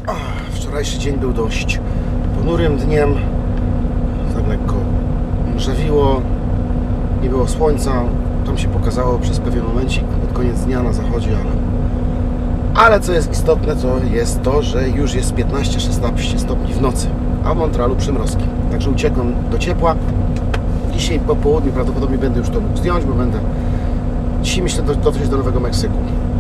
Wczorajszy dzień był dość ponurym dniem. Tak lekko mrzawiło, nie było słońca. Tam się pokazało przez pewien momencik pod koniec dnia na zachodzie, ale co jest istotne, to jest to, że już jest 15-16 stopni w nocy, a w Montrealu przymrozki. Także uciekłem do ciepła. Dzisiaj po południu prawdopodobnie będę już to mógł zdjąć, bo będę dzisiaj, myślę, dotrzeć do Nowego Meksyku.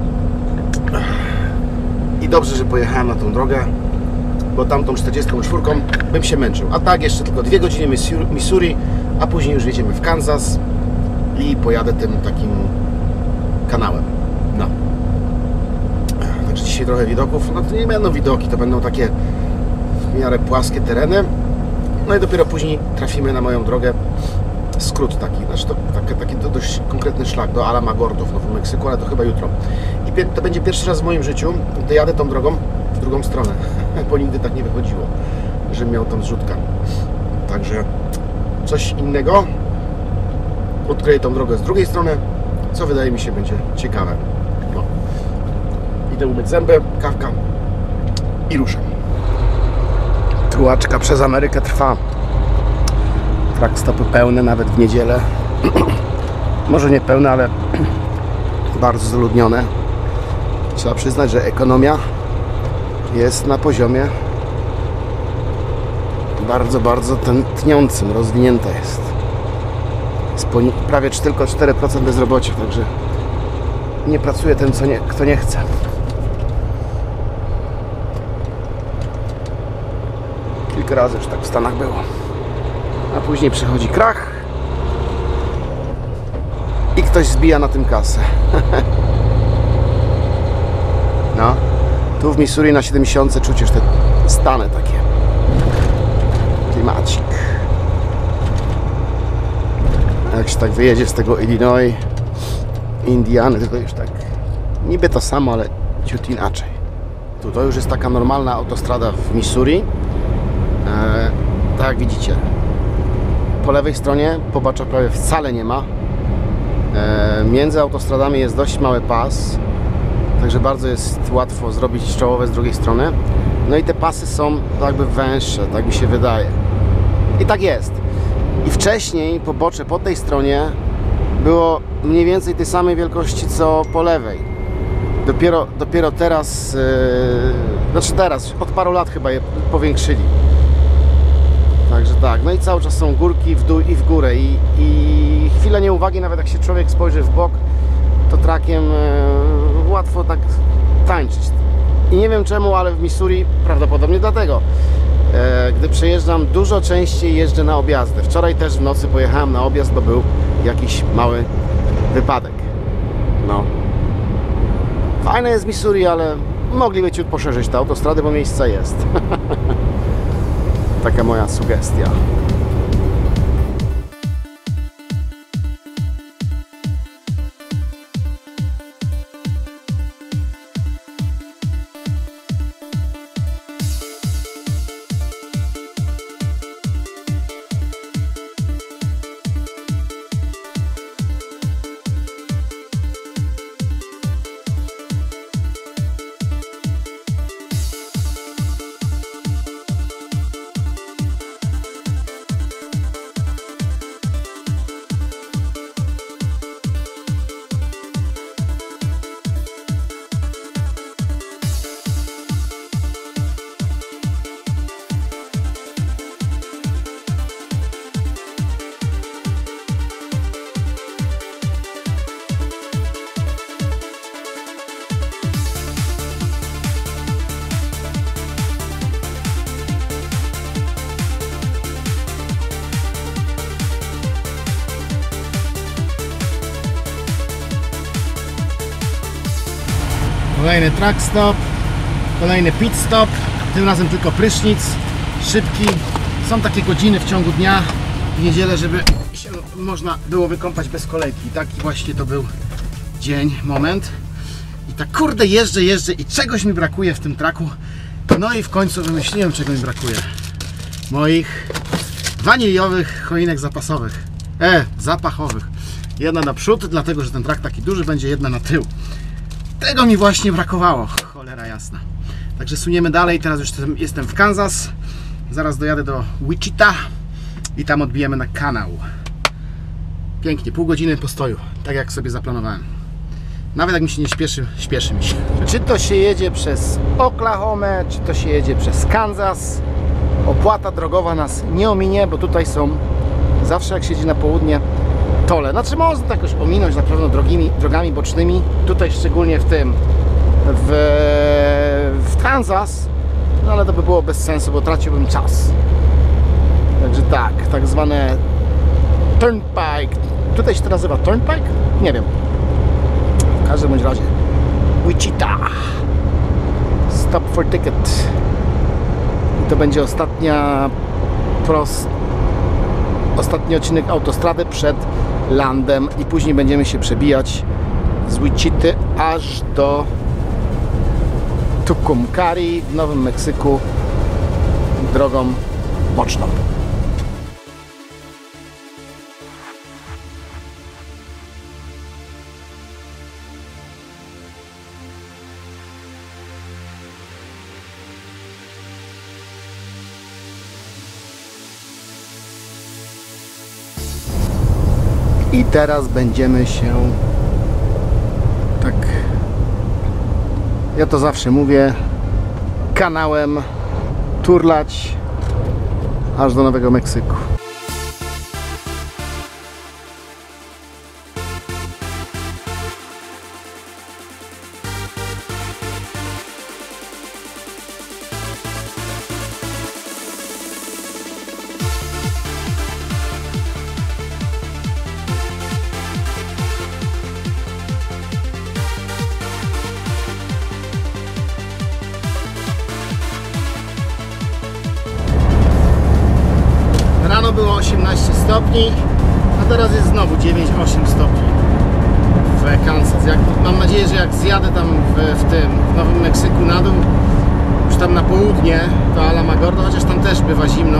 I dobrze, że pojechałem na tą drogę, bo tamtą 44 bym się męczył. A tak, jeszcze tylko 2 godziny Missouri, a później już jedziemy w Kansas i pojadę tym takim kanałem. No. Także dzisiaj trochę widoków. No to nie będą widoki, to będą takie w miarę płaskie tereny. No i dopiero później trafimy na moją drogę. Skrót taki, znaczy to taki dość konkretny szlak do Alamogordo w Nowym Meksyku, ale to chyba jutro. I to będzie pierwszy raz w moim życiu, gdy jadę tą drogą w drugą stronę, bo nigdy tak nie wychodziło, że miał tam zrzutka. Także coś innego. Odkryję tą drogę z drugiej strony, co wydaje mi się będzie ciekawe. No. Idę umyć zęby, kawka i ruszam. Tułaczka przez Amerykę trwa. Truck stopy pełne, nawet w niedzielę. Może nie pełne, ale bardzo zaludnione. Trzeba przyznać, że ekonomia jest na poziomie bardzo tniącym, rozwinięta jest. Jest prawie tylko 4% bezrobocia, także nie pracuje ten, kto nie chce. Kilka razy już tak w Stanach było. A później przychodzi krach i ktoś zbija na tym kasę. No, tu w Missouri na 70 czuć już te stany takie. Klimacik. Jak się tak wyjedzie z tego Illinois, Indiany, tylko już tak niby to samo, ale ciut inaczej. Tu to już jest taka normalna autostrada w Missouri. Tak jak widzicie. Po lewej stronie pobacza prawie wcale nie ma. Między autostradami jest dość mały pas, także bardzo jest łatwo zrobić czołowe z drugiej strony. No i te pasy są jakby węższe, tak mi się wydaje. I tak jest. I wcześniej pobocze po tej stronie było mniej więcej tej samej wielkości co po lewej. Dopiero teraz, znaczy teraz, od paru lat chyba je powiększyli. Także tak, no i cały czas są górki w dół i w górę i chwilę nieuwagi, nawet jak się człowiek spojrzy w bok, to trakiem łatwo tak tańczyć. I nie wiem czemu, ale w Missouri prawdopodobnie dlatego, gdy przejeżdżam, dużo częściej jeżdżę na objazdy. Wczoraj też w nocy pojechałem na objazd, bo był jakiś mały wypadek. No. Fajne jest Missouri, ale mogliby ciut poszerzyć te autostrady, bo miejsca jest. Taka moja sugestia. Kolejny truck stop, kolejny pit stop, tym razem tylko prysznic, szybki. Są takie godziny w ciągu dnia, w niedzielę, żeby się można było wykąpać bez kolejki. Taki właśnie to był dzień, moment. I tak kurde jeżdżę i czegoś mi brakuje w tym trucku. No i w końcu wymyśliłem, czego mi brakuje. Moich waniliowych choinek zapasowych. Zapachowych. Jedna na przód, dlatego że ten truck taki duży będzie, jedna na tył. Tego mi właśnie brakowało, cholera jasna. Także suniemy dalej, teraz już jestem w Kansas. Zaraz dojadę do Wichita i tam odbijemy na kanał. Pięknie, pół godziny postoju, tak jak sobie zaplanowałem. Nawet jak mi się nie śpieszy, śpieszy mi się. Czy to się jedzie przez Oklahomę, czy to się jedzie przez Kansas, opłata drogowa nas nie ominie, bo tutaj są zawsze, jak się jedzie na południe, tole. Znaczy można to jakoś ominąć na pewno drogami bocznymi. Tutaj szczególnie w Kansas, no ale to by było bez sensu, bo traciłbym czas. Także tak zwane turnpike. Tutaj się to nazywa turnpike? Nie wiem. W każdym bądź razie Wichita. Stop for ticket. I to będzie ostatni odcinek autostrady przed landem i później będziemy się przebijać z Wichity aż do Tucumcari w Nowym Meksyku drogą boczną. I teraz będziemy się tak, ja to zawsze mówię, kanałem turlać aż do Nowego Meksyku. Rano było 18 stopni, a teraz jest znowu 9-8 stopni w Kansas. Mam nadzieję, że jak zjadę tam w Nowym Meksyku na dół, już tam na południe, to Alamogordo, chociaż tam też bywa zimno,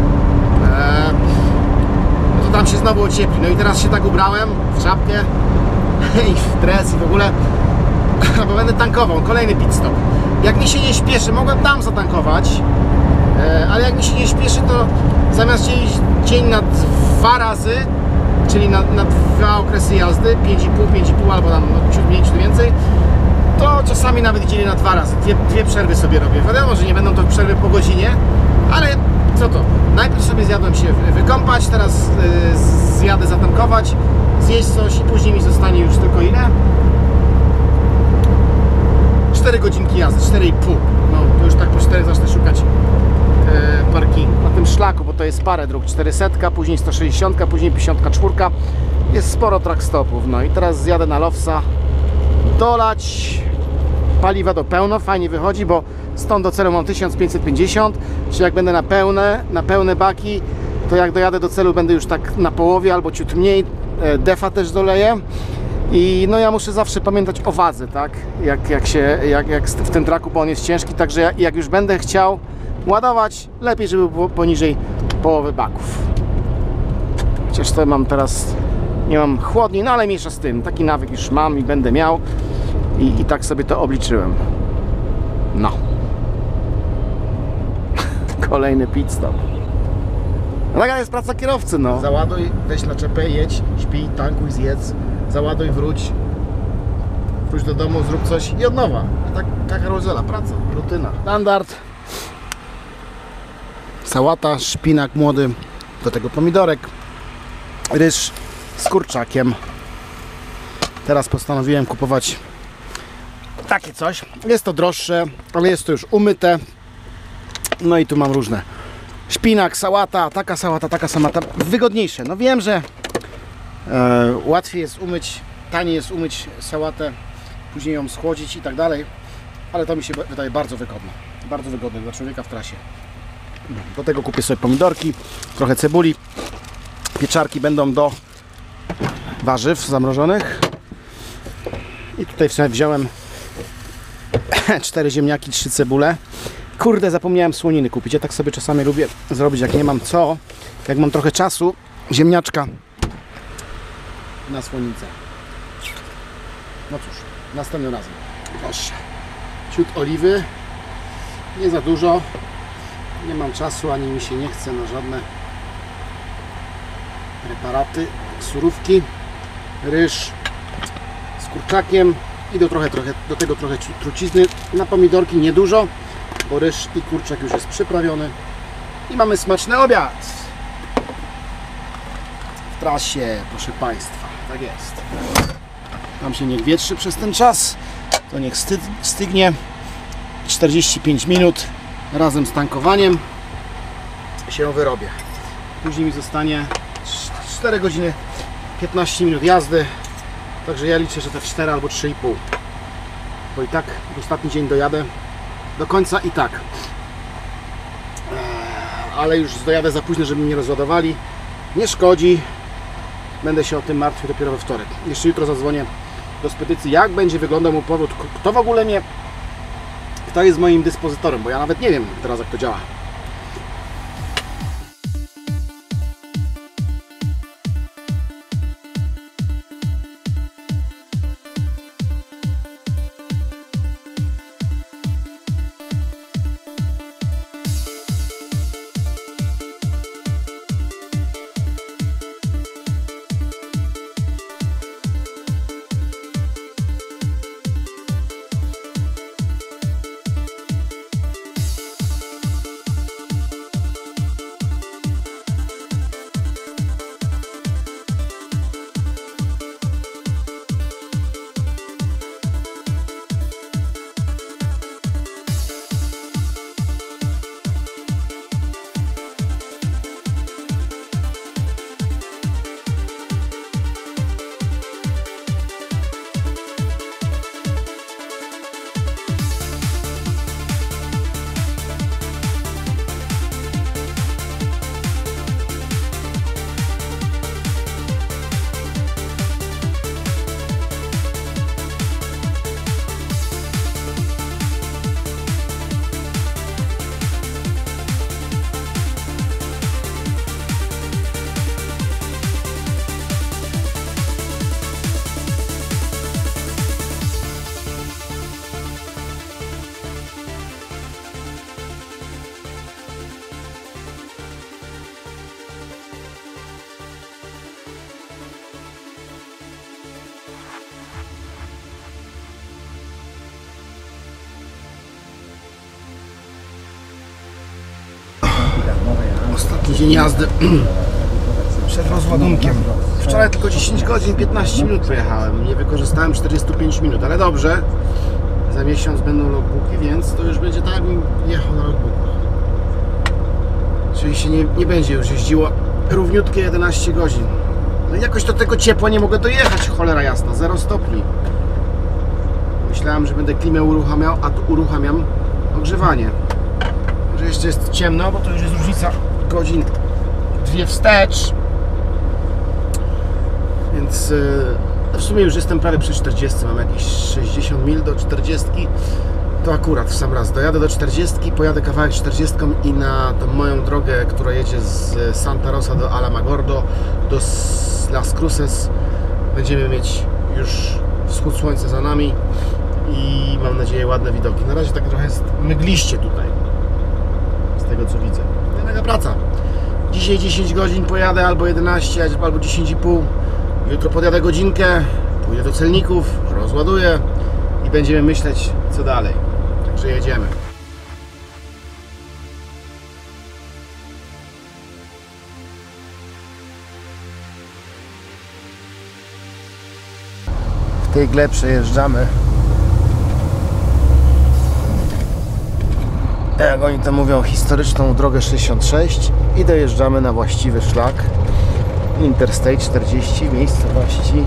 no to tam się znowu ociepli. No i teraz się tak ubrałem w czapkę i w dres i w ogóle, bo będę tankował, kolejny pit stop. Jak mi się nie śpieszy, mogłem tam zatankować, ale jak mi się nie śpieszy, to zamiast jeździć dzień na 2 razy, czyli na 2 okresy jazdy, 5,5 albo tam ciut mniej, ciut więcej, to czasami nawet dzieli na 2 razy. Dwie przerwy sobie robię. Wiadomo, że nie będą to przerwy po godzinie, ale co to? Najpierw sobie zjadłem się wykąpać, teraz zjadę zatankować, zjeść coś i później mi zostanie już tylko ile? 4 godzinki jazdy, 4,5. No to już tak po 4 zacznę szukać parkingu. Na tym szlaku, bo to jest parę dróg, 400, później 160, później 54. Jest sporo track stopów. No i teraz zjadę na Lowsa, dolać paliwa do pełno, fajnie wychodzi, bo stąd do celu mam 1550, czyli jak będę na pełne baki, to jak dojadę do celu będę już tak na połowie albo ciut mniej, defa też doleję. I no ja muszę zawsze pamiętać o wadze, tak? Jak w tym traku, bo on jest ciężki, także jak już będę chciał ładować, lepiej, żeby było poniżej połowy baków. Chociaż to mam teraz, nie mam chłodni, no ale mniejsza z tym. Taki nawyk już mam i będę miał i tak sobie to obliczyłem. No. Kolejny pit stop. No taka jest praca kierowcy, no. Załaduj, weź na czepę, jedź, śpij, tankuj, zjedz, załaduj, wróć do domu, zrób coś i od nowa. Taka karuzela, praca, rutyna. Standard. Sałata, szpinak młody, do tego pomidorek, ryż z kurczakiem. Teraz postanowiłem kupować takie coś. Jest to droższe, ale jest to już umyte. No i tu mam różne. Szpinak, sałata, taka sałata, wygodniejsze. No wiem, że łatwiej jest umyć, taniej jest umyć sałatę, później ją schłodzić i tak dalej, ale to mi się wydaje bardzo wygodne dla człowieka w trasie. Do tego kupię sobie pomidorki, trochę cebuli, pieczarki będą do warzyw zamrożonych i tutaj wziąłem 4 ziemniaki, 3 cebule. Kurde, zapomniałem słoniny kupić. Ja tak sobie czasami lubię zrobić, jak nie mam co, jak mam trochę czasu, ziemniaczka na słonicę. No cóż, następnym razem. Proszę. Ciut oliwy Nie za dużo. Nie mam czasu, ani mi się nie chce na żadne preparaty. Surówki, ryż z kurczakiem i do tego trochę trucizny. Na pomidorki niedużo, bo ryż i kurczak już jest przyprawiony. I mamy smaczny obiad w trasie, proszę Państwa. Tak jest. Tam się niech wietrzy przez ten czas. To niech stygnie. 45 minut razem z tankowaniem się wyrobię. Później mi zostanie 4 godziny 15 minut jazdy. Także ja liczę, że te 4 albo 3,5. Bo i tak w ostatni dzień dojadę do końca i tak. Ale już dojadę za późno, żeby mnie rozładowali. Nie szkodzi. Będę się o tym martwił dopiero we wtorek. Jeszcze jutro zadzwonię do spedycji, jak będzie wyglądał mój powrót. Kto w ogóle mnie... Kto jest moim dyspozytorem, bo ja nawet nie wiem teraz, jak to działa. Ostatni dzień jazdy przed rozładunkiem. Wczoraj tylko 10 godzin 15 minut pojechałem. Nie wykorzystałem 45 minut, ale dobrze. Za miesiąc będą logbooki, więc to już będzie tak, jakbym jechał na logbooku. Czyli się nie będzie już jeździło równiutkie 11 godzin. No i jakoś do tego ciepła nie mogę dojechać, cholera jasna, 0 stopni. Myślałem, że będę klimę uruchamiał, a tu uruchamiam ogrzewanie. Że jeszcze jest ciemno, bo to już jest różnica godzin 2 wstecz. Więc w sumie już jestem prawie przy 40, mam jakieś 60 mil do 40. To akurat w sam raz dojadę do 40, pojadę kawałek 40 i na tą moją drogę, która jedzie z Santa Rosa do Alamogordo, do Las Cruces, będziemy mieć już wschód słońca za nami i mam nadzieję ładne widoki. Na razie tak trochę jest mgliście tutaj, z tego co widzę. Taka praca. Dzisiaj 10 godzin pojadę, albo 11, albo 10,5. Jutro podjadę godzinkę, pójdę do celników, rozładuję i będziemy myśleć, co dalej. Także jedziemy. W tej gle przejeżdżamy, jak oni to mówią, historyczną drogę 66 i dojeżdżamy na właściwy szlak Interstate 40 w miejscowości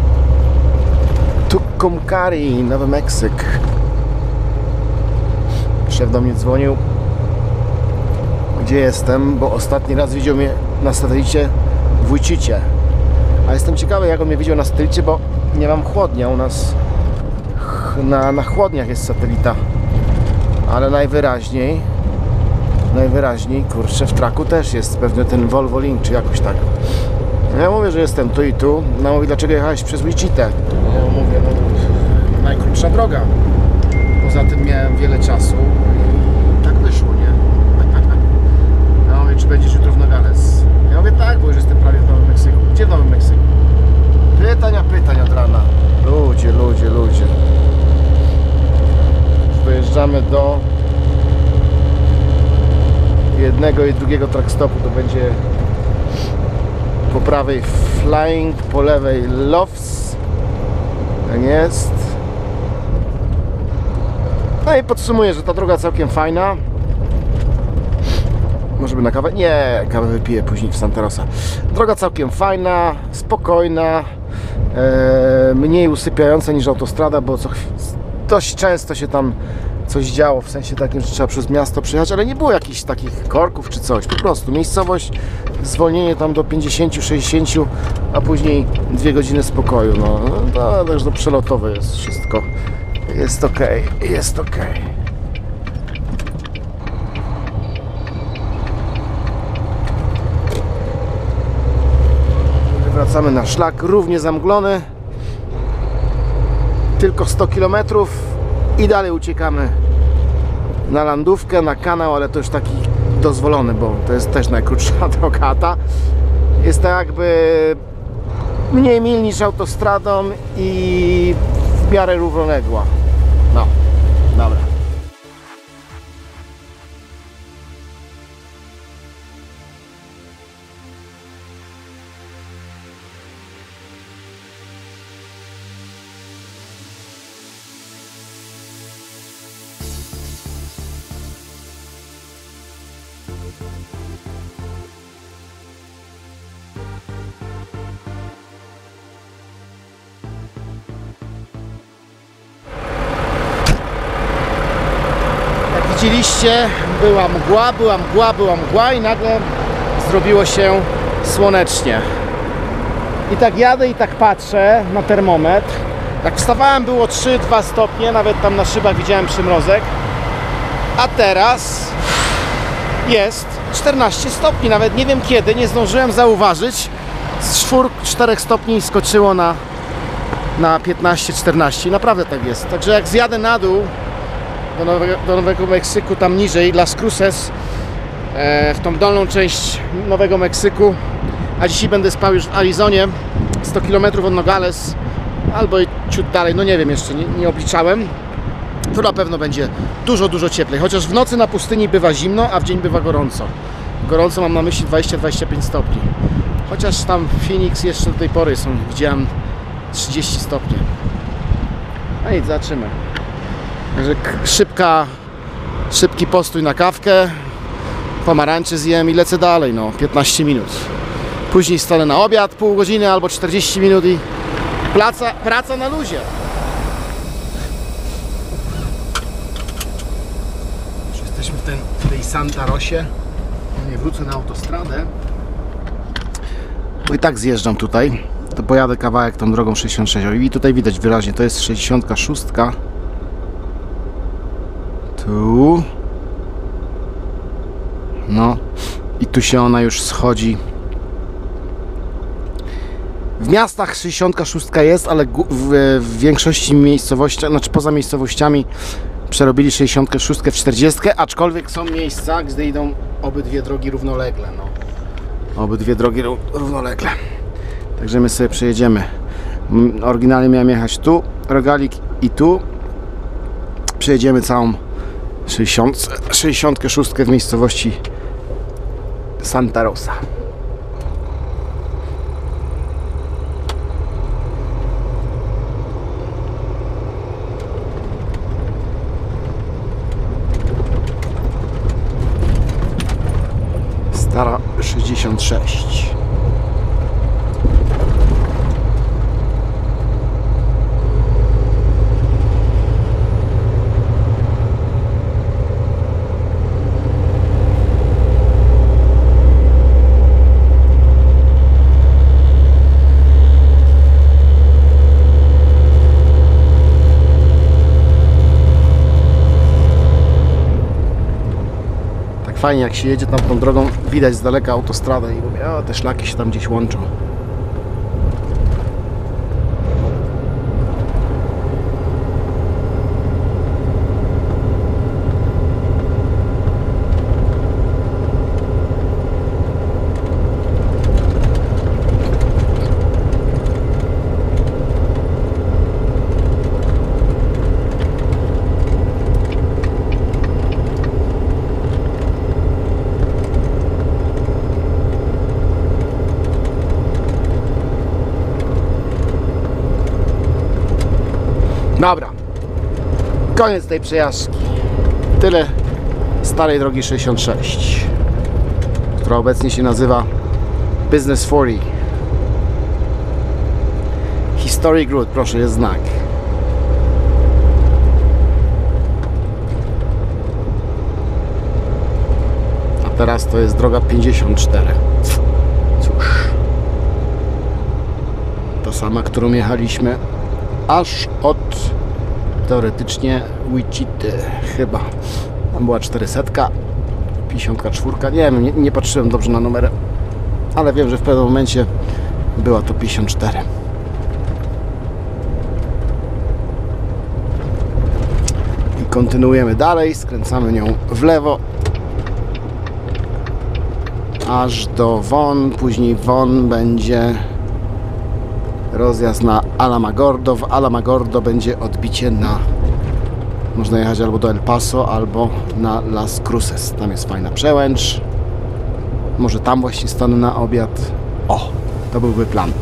Tucumcari, Nowy Meksyk. Szef do mnie dzwonił, gdzie jestem, bo ostatni raz widział mnie na satelicie w Wichicie. A jestem ciekawy, jak on mnie widział na satelicie, bo nie mam chłodnia u nas. Na chłodniach jest satelita. Ale najwyraźniej, kurczę, w traku też jest pewnie ten Volvo Link, czy jakoś tak. Ja mówię, że jestem tu i tu. No mówi, dlaczego jechałeś przez Wichitę? Ja mówię, no najkrótsza droga. Poza tym miałem wiele czasu jednego i drugiego trackstopu. To będzie po prawej Flying, po lewej Loves. Tak jest. No i podsumuję, że ta droga całkiem fajna. Może by na kawę? Nie, kawę wypiję później w Santa Rosa. Droga całkiem fajna, spokojna, mniej usypiająca niż autostrada, bo dość często się tam coś działo, w sensie takim, że trzeba przez miasto przejechać, ale nie było jakichś takich korków czy coś. Po prostu miejscowość, zwolnienie tam do 50-60, a później 2 godziny spokoju. No, także to przelotowe jest wszystko. Jest ok, jest ok. Wracamy na szlak, równie zamglony. Tylko 100 km i dalej uciekamy na landówkę, na kanał, ale to już taki dozwolony, bo to jest też najkrótsza droga ta. Jest tak jakby mniej mil niż autostradą i w miarę równoległa. No, dobra. Widzieliście, była mgła i nagle zrobiło się słonecznie. I tak jadę i tak patrzę na termometr. Jak wstawałem, było 3-2 stopnie, nawet tam na szybach widziałem przymrozek. A teraz jest 14 stopni, nawet nie wiem kiedy, nie zdążyłem zauważyć. Z 4 stopni skoczyło na 15-14, naprawdę tak jest. Także jak zjadę na dół do Nowego Meksyku, tam niżej, Las Cruces, w tą dolną część Nowego Meksyku, a dzisiaj będę spał już w Arizonie, 100 km od Nogales, albo ciut dalej, no nie wiem jeszcze, nie obliczałem. To na pewno będzie dużo cieplej, chociaż w nocy na pustyni bywa zimno, a w dzień bywa gorąco. Gorąco mam na myśli 20-25 stopni. Chociaż tam w Phoenix jeszcze do tej pory widziałem 30 stopni. No i zobaczymy. Także szybki postój na kawkę, pomarańczy zjem i lecę dalej, no 15 minut. Później stanę na obiad, pół godziny albo 40 minut i praca na luzie. Już jesteśmy w tej Santa Rosie. Nie wrócę na autostradę, bo i tak zjeżdżam tutaj. To pojadę kawałek tą drogą 66 i tutaj widać wyraźnie, to jest 66. Tu. No i tu się ona już schodzi. W miastach 66 jest, ale w większości miejscowości, znaczy poza miejscowościami przerobili 66 w 40, aczkolwiek są miejsca, gdzie idą obydwie drogi równolegle. No. Obydwie drogi równolegle. Także my sobie przejedziemy. Oryginalnie miałem jechać tu, Rogalik i tu. Przejedziemy całą 66 w miejscowości Santa Rosa. Stara 66. Fajnie, jak się jedzie tam tą drogą, widać z daleka autostradę i mówię, o, te szlaki się tam gdzieś łączą. Dobra, koniec tej przejażdżki. Tyle starej drogi 66, która obecnie się nazywa Business 40. Historic Route, proszę, jest znak. A teraz to jest droga 54. Cóż, ta sama, którą jechaliśmy aż od teoretycznie Wichity, chyba. Tam była 400, 54, nie wiem, nie patrzyłem dobrze na numery, ale wiem, że w pewnym momencie była to 54. I kontynuujemy dalej, skręcamy nią w lewo aż do Von, później Von będzie rozjazd na Alamogordo. W Alamogordo będzie odbicie na... Można jechać albo do El Paso, albo na Las Cruces. Tam jest fajna przełęcz. Może tam właśnie stanę na obiad. O, to byłby plan.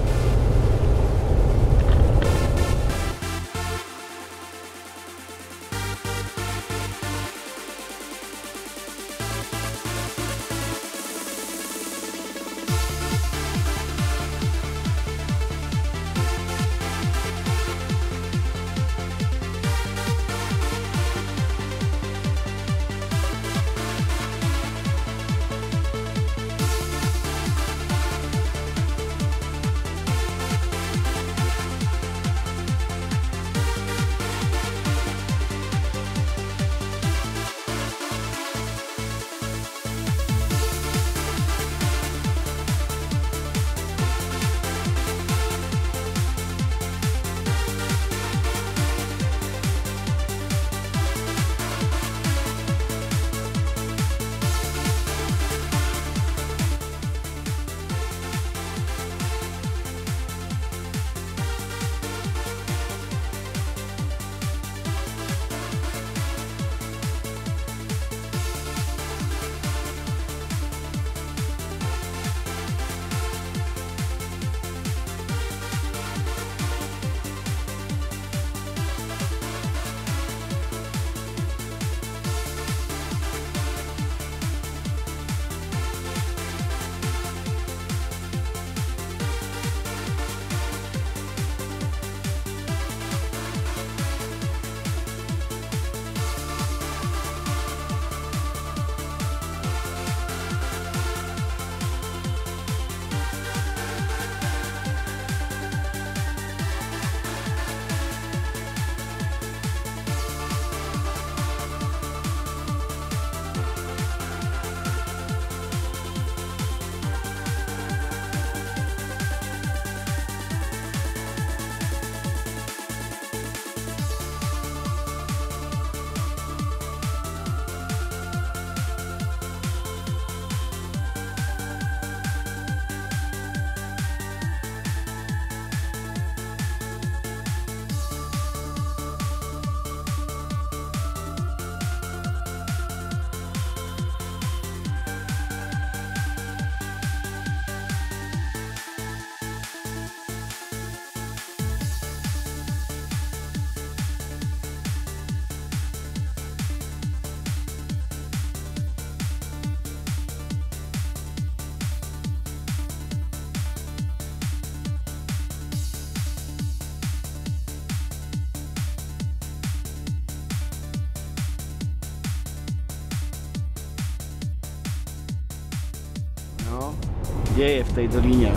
Wieje w tej dolinie,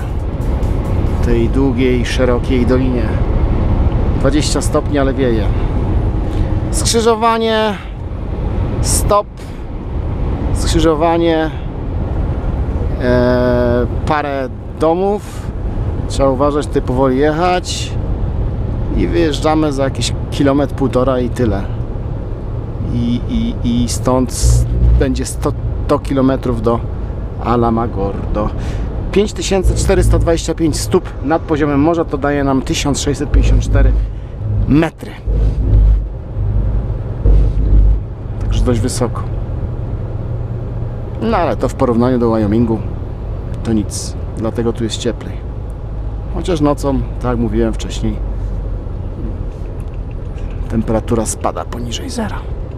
tej długiej, szerokiej dolinie. 20 stopni, ale wieje. Skrzyżowanie, stop, skrzyżowanie, parę domów. Trzeba uważać, tutaj powoli jechać i wyjeżdżamy za jakiś kilometr, półtora i tyle. I stąd będzie 100 kilometrów do Alamogordo. 5425 stóp nad poziomem morza to daje nam 1654 metry. Także dość wysoko. No ale to w porównaniu do Wyomingu to nic. Dlatego tu jest cieplej. Chociaż nocą, tak jak mówiłem wcześniej, temperatura spada poniżej zera.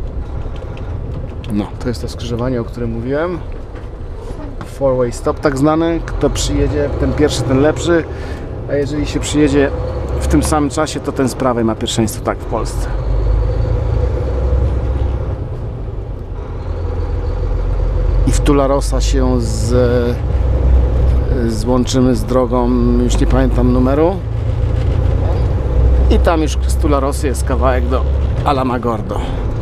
No, to jest to skrzyżowanie, o którym mówiłem. Four-way stop tak zwany. Kto przyjedzie, ten pierwszy, ten lepszy. A jeżeli się przyjedzie w tym samym czasie, to ten z prawej ma pierwszeństwo, tak w Polsce. I w Tularosa się złączymy z drogą, już nie pamiętam numeru. I tam już z Tularosy jest kawałek do Alamogordo.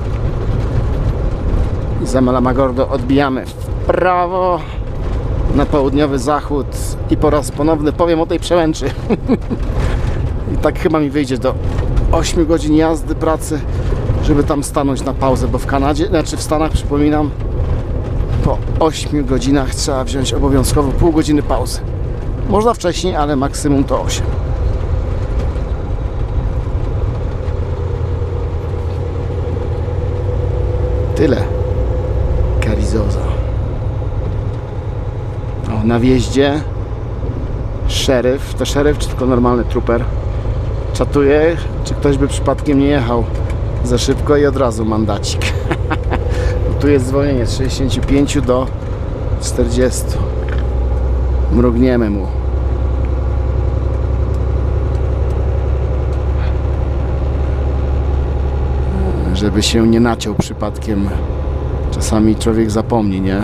I za Alamogordo odbijamy w prawo na południowy zachód i po raz ponowny powiem o tej przełęczy. I tak chyba mi wyjdzie do 8 godzin jazdy pracy, żeby tam stanąć na pauzę, bo w Kanadzie, znaczy w Stanach, przypominam, po 8 godzinach trzeba wziąć obowiązkowo pół godziny pauzy. Można wcześniej, ale maksimum to 8. Tyle. Carrizosa. O, na wjeździe szeryf, to szeryf czy tylko normalny trooper czatuje, czy ktoś by przypadkiem nie jechał za szybko i od razu mandacik. Tu jest zwolnienie z 65 do 40. Mrugniemy mu. Żeby się nie naciął przypadkiem. Czasami człowiek zapomni, nie?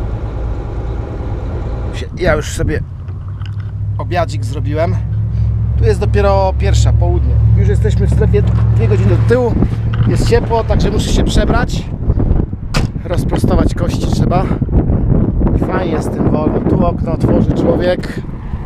Ja już sobie obiadzik zrobiłem. Tu jest dopiero pierwsza, południe. Już jesteśmy w strefie 2 godziny do tyłu. Jest ciepło, także muszę się przebrać. Rozprostować kości trzeba. Fajnie jest ten Volvo. Tu okno otworzy człowiek.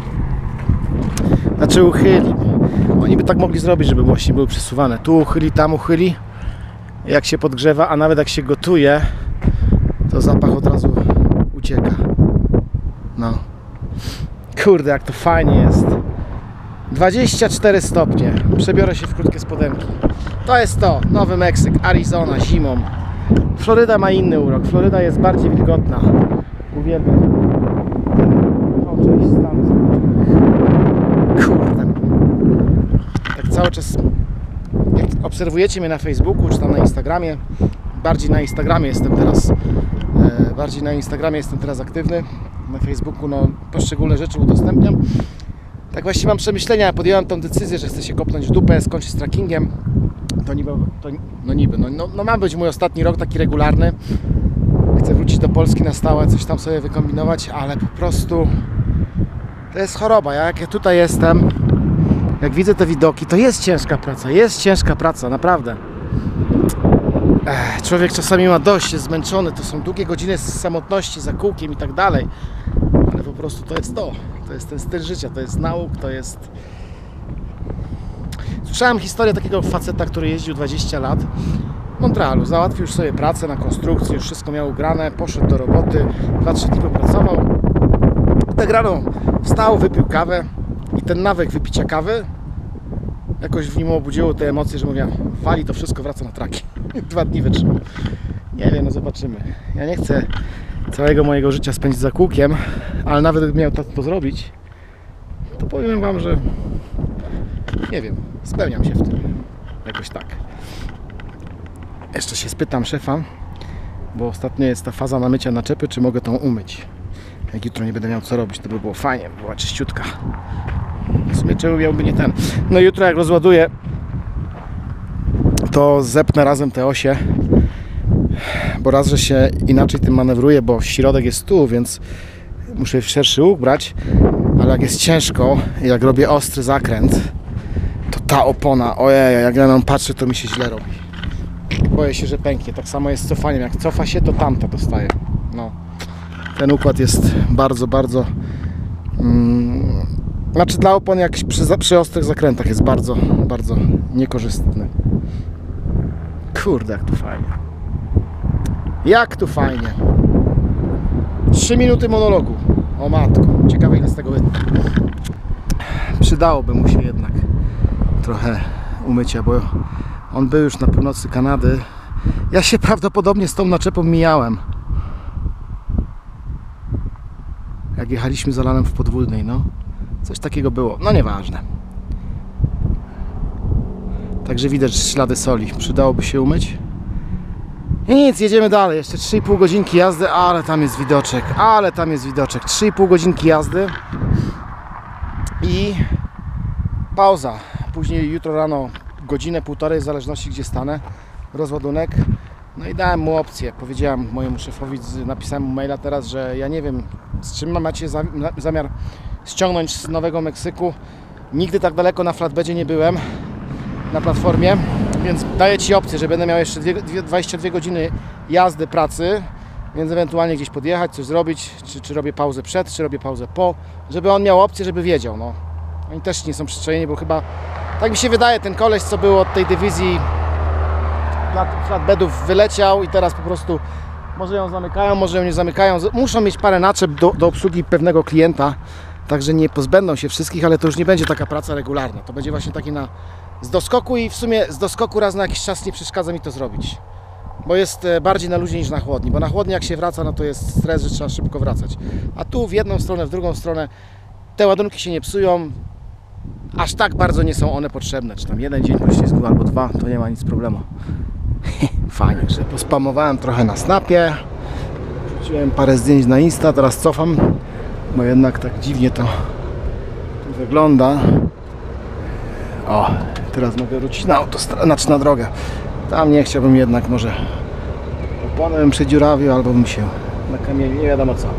Znaczy uchyli. Oni by tak mogli zrobić, żeby właśnie były przesuwane. Tu uchyli, tam uchyli. Jak się podgrzewa, a nawet jak się gotuje, to zapach od razu ucieka. No. Kurde, jak to fajnie jest. 24 stopnie. Przebiorę się w krótkie spodenki. To jest to. Nowy Meksyk, Arizona, zimą. Floryda ma inny urok. Floryda jest bardziej wilgotna. Uwielbiam. O, część Stanów Zjednoczonych. Kurde. Tak cały czas, jak obserwujecie mnie na Facebooku, czy tam na Instagramie, bardziej na Instagramie jestem teraz aktywny. Na Facebooku no, poszczególne rzeczy udostępniam. Tak właśnie mam przemyślenia, podjąłem tą decyzję, że chcę się kopnąć w dupę, skończyć z trackingiem. To ma być mój ostatni rok taki regularny. Chcę wrócić do Polski na stałe, coś tam sobie wykombinować, ale po prostu to jest choroba. Jak ja tutaj jestem, jak widzę te widoki, to jest ciężka praca, naprawdę. Człowiek czasami ma dość, jest zmęczony, to są długie godziny z samotności, za kółkiem i tak dalej. Ale po prostu to jest ten styl życia, to jest nauk, to jest... Słyszałem historię takiego faceta, który jeździł 20 lat w Montrealu. Załatwił już sobie pracę na konstrukcji, już wszystko miał ugrane, poszedł do roboty, 2-3 dni popracował. Tak rano wstał, wypił kawę i ten nawyk wypicia kawy jakoś w nim obudziło te emocje, że mówię, wali to wszystko, wraca na traki. 2 dni wytrzymał. Nie wiem, no zobaczymy. Ja nie chcę całego mojego życia spędzić za kółkiem, ale nawet gdybym miał to zrobić, to powiem wam, że nie wiem, spełniam się w tym. Jakoś tak. Jeszcze się spytam szefa, bo ostatnio jest ta faza namycia naczepy, czy mogę tą umyć. Jak jutro nie będę miał co robić, to by było fajnie, była czyściutka. W sumie czemu miałby nie ten. No jutro jak rozładuję, to zepnę razem te osie, bo raz, że się inaczej tym manewruje, bo środek jest tu, więc muszę szerszy łuk brać, ale jak jest ciężko i jak robię ostry zakręt, to ta opona, ojej, jak ja na nią patrzę, to mi się źle robi. Boję się, że pęknie. Tak samo jest z cofaniem. Jak cofa się, to tamta dostaje. No. Ten układ jest bardzo, bardzo... Znaczy dla opon jak przy ostrych zakrętach jest bardzo, bardzo niekorzystny. Kurde, jak tu fajnie. Jak tu fajnie. 3 minuty monologu. O matko. Ciekawe ile z tego wytnę. Przydałoby mu się jednak trochę umycia, bo on był już na północy Kanady. Ja się prawdopodobnie z tą naczepą mijałem. Jak jechaliśmy za lanem w Podwódnej, no. Coś takiego było. No nieważne. Także widać ślady soli. Przydałoby się umyć. I nic, jedziemy dalej. Jeszcze 3,5 godzinki jazdy, ale tam jest widoczek. 3,5 godzinki jazdy. I pauza. Później jutro rano godzinę, półtorej, w zależności gdzie stanę. Rozładunek. No i dałem mu opcję. Powiedziałem mojemu szefowi, napisałem mu maila teraz, że ja nie wiem, z czym macie zamiar ściągnąć z Nowego Meksyku. Nigdy tak daleko na flatbedzie nie byłem, na platformie, więc daję Ci opcję, że będę miał jeszcze 22 godziny jazdy, pracy, więc ewentualnie gdzieś podjechać, coś zrobić, czy robię pauzę przed, czy robię pauzę po, żeby on miał opcję, żeby wiedział. No. Oni też nie są przyzwyczajeni, bo chyba, tak mi się wydaje, ten koleś, co był od tej dywizji flatbedów, wyleciał i teraz po prostu może ją zamykają, może ją nie zamykają. Muszą mieć parę naczep do obsługi pewnego klienta, także nie pozbędą się wszystkich, ale to już nie będzie taka praca regularna. To będzie właśnie taki z doskoku i w sumie z doskoku raz na jakiś czas nie przeszkadza mi to zrobić. Bo jest bardziej na luzie niż na chłodni, bo na chłodni jak się wraca, no to jest stres, że trzeba szybko wracać. A tu w jedną stronę, w drugą stronę te ładunki się nie psują, aż tak bardzo nie są one potrzebne. Czy tam jeden dzień poślizgu albo dwa, to nie ma nic problemu. Fajnie, że pospamowałem trochę na Snapie, wrzuciłem parę zdjęć na Insta, teraz cofam, bo jednak tak dziwnie to wygląda. O, teraz mogę wrócić na autostradę, znaczy na drogę. Tam nie chciałbym jednak, może opłonę bym przedziurawił, albo bym się na kamieniu, nie wiadomo co.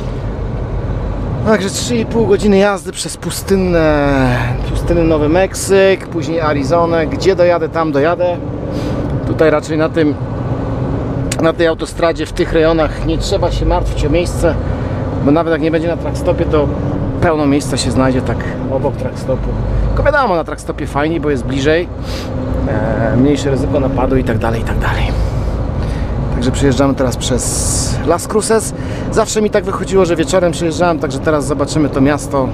Także 3,5 godziny jazdy przez pustynny Nowy Meksyk, później Arizonę. Gdzie dojadę, tam dojadę. Tutaj raczej na tej autostradzie, w tych rejonach nie trzeba się martwić o miejsce, bo nawet jak nie będzie na trackstopie, to pełno miejsca się znajdzie tak obok trackstopu. Tylko wiadomo, na trackstopie fajniej, bo jest bliżej, mniejsze ryzyko napadu i tak dalej, i tak dalej. Także przejeżdżamy teraz przez Las Cruces. Zawsze mi tak wychodziło, że wieczorem przejeżdżałem, także teraz zobaczymy to miasto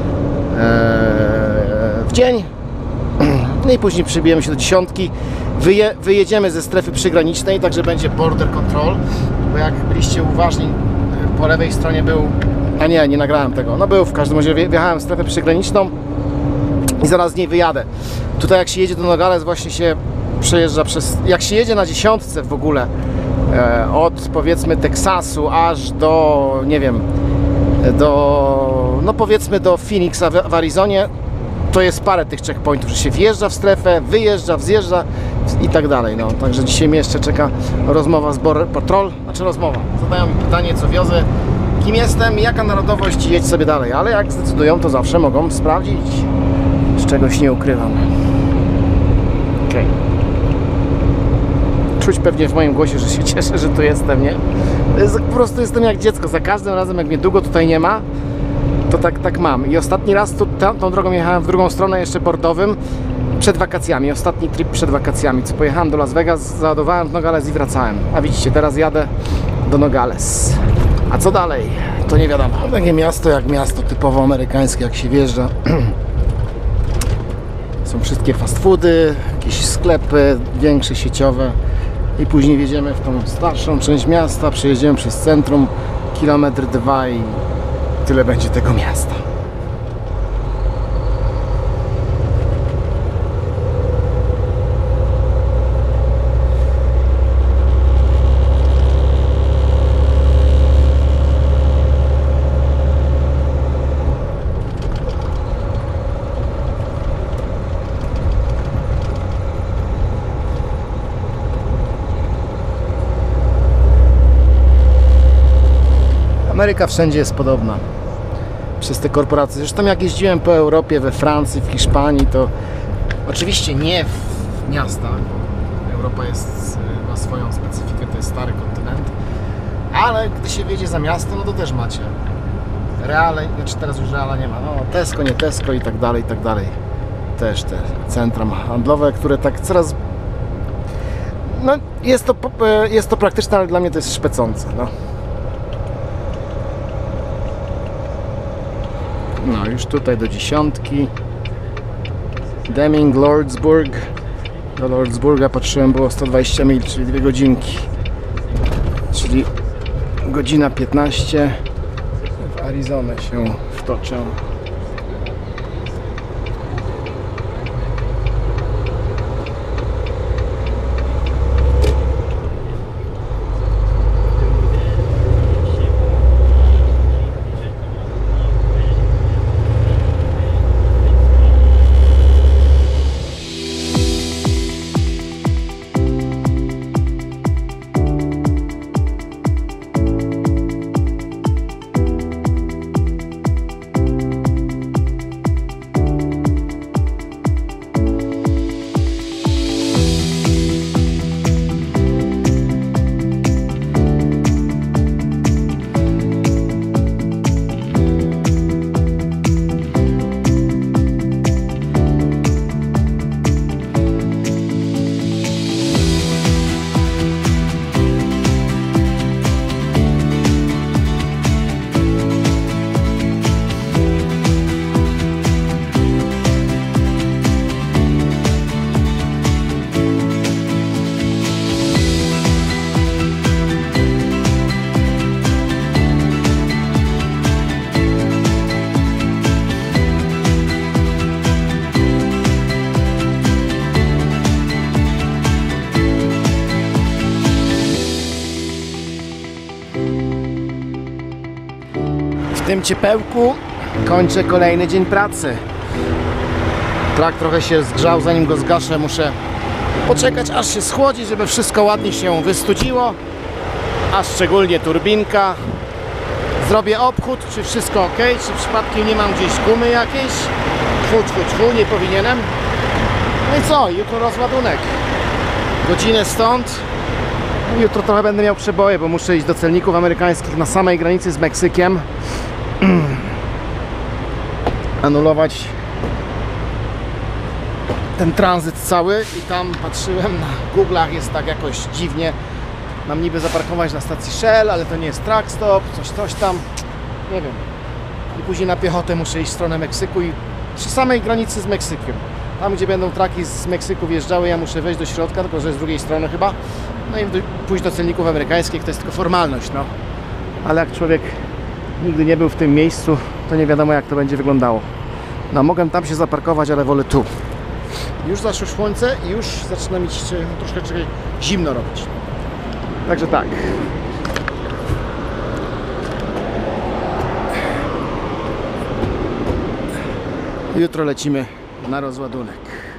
w dzień. No i później przybijemy się do dziesiątki. Wyjedziemy ze strefy przygranicznej, także będzie border control, bo jak byliście uważni, po lewej stronie był, a nie nagrałem tego, no był w każdym razie, wjechałem w strefę przygraniczną i zaraz z niej wyjadę. Tutaj jak się jedzie do Nogales, właśnie się przejeżdża jak się jedzie na dziesiątce w ogóle, od powiedzmy Teksasu aż do, nie wiem, no powiedzmy do Phoenix w Arizonie, to jest parę tych checkpointów, że się wjeżdża w strefę, wyjeżdża, wzjeżdża i tak dalej. No, także dzisiaj mnie jeszcze czeka rozmowa z Border Patrol, znaczy rozmowa. Zadają mi pytanie, co wiozę, kim jestem, jaka narodowość i jedź sobie dalej. Ale jak zdecydują, to zawsze mogą sprawdzić, z czegoś nie ukrywam. Okej. Czuć pewnie w moim głosie, że się cieszę, że tu jestem, nie? Po prostu jestem jak dziecko. Za każdym razem, jak mnie długo tutaj nie ma, to tak mam. I ostatni raz tą drogą jechałem w drugą stronę, jeszcze bordowym, przed wakacjami. Ostatni trip przed wakacjami, co pojechałem do Las Vegas, załadowałem w Nogales i wracałem. A widzicie, teraz jadę do Nogales. A co dalej? To nie wiadomo. Takie miasto jak miasto, typowo amerykańskie, jak się wjeżdża. Są wszystkie fast foody, jakieś sklepy większe, sieciowe. I później wjedziemy w tą starszą część miasta, przejedziemy przez centrum, kilometr, dwa i tyle będzie tego miasta. Ameryka wszędzie jest podobna przez te korporacje. Zresztą jak jeździłem po Europie, we Francji, w Hiszpanii, to oczywiście nie w miastach. Europa ma swoją specyfikę, to jest stary kontynent, ale gdy się wjedzie za miasto, no to też macie Reale, znaczy teraz już Reala nie ma, no Tesco, nie Tesco i tak dalej, i tak dalej. Też te centra handlowe, które tak coraz... No jest to praktyczne, ale dla mnie to jest szpecące, no. No już tutaj do dziesiątki. Deming, Lordsburg. Do Lordsburga patrzyłem, było 120 mil, czyli 2 godzinki. Czyli godzina 15. W Arizonę się wtoczę. W tym ciepełku kończę kolejny dzień pracy. Trak trochę się zgrzał, zanim go zgaszę muszę poczekać aż się schłodzi, żeby wszystko ładnie się wystudziło, a szczególnie turbinka. Zrobię obchód, czy wszystko ok, czy przypadkiem nie mam gdzieś gumy jakiejś. Tfu, nie powinienem. No i co, jutro rozładunek. Godzinę stąd. Jutro trochę będę miał przeboje, bo muszę iść do celników amerykańskich na samej granicy z Meksykiem. Anulować ten tranzyt cały i tam patrzyłem na Google'ach, jest tak jakoś dziwnie. Mam niby zaparkować na stacji Shell, ale to nie jest truck stop, coś tam, nie wiem. I później na piechotę muszę iść w stronę Meksyku i przy samej granicy z Meksykiem. Tam, gdzie będą traki z Meksyku wjeżdżały, ja muszę wejść do środka, tylko że z drugiej strony chyba. No i pójść do celników amerykańskich, to jest tylko formalność, no. Ale jak człowiek nigdy nie był w tym miejscu, to nie wiadomo, jak to będzie wyglądało. No, mogę tam się zaparkować, ale wolę tu. Już zaszło słońce i już zaczyna mi się troszkę zimno robić. Także tak. Jutro lecimy na rozładunek.